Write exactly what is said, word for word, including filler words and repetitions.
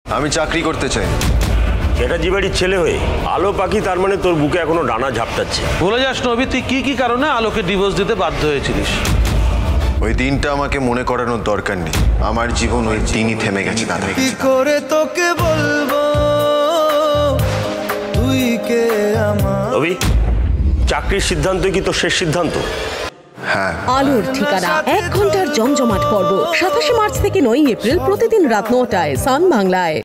আমি চাকরি করতে চাই। চ্যাটার্জি বাড়ির ছেলে হয়ে আলো পাখি, তার মানে তোর বুকে এখনো ডানা ঝাপটাচ্ছে। বলে যাস নবী, তুই কি কি কারণে আলোকে ডিভোর্স দিতে বাধ্য হয়েছিলিস? ওই দিনটা আমাকে মনে করানোর দরকার নেই। আমার জীবন ওই দিনই থেমে গেছে দাদা। কি করে তোকে বলবো তুই কে আমার? রবি, চাকরির সিদ্ধান্ত কি তোর শেষ সিদ্ধান্ত? হ্যাঁ। আলোর ঠিকানা এক ঘন্টার জমজমাট পর্ব সাতাশে মার্চ থেকে নয় এপ্রিল প্রতিদিন রাত নটায় সান বাংলায়।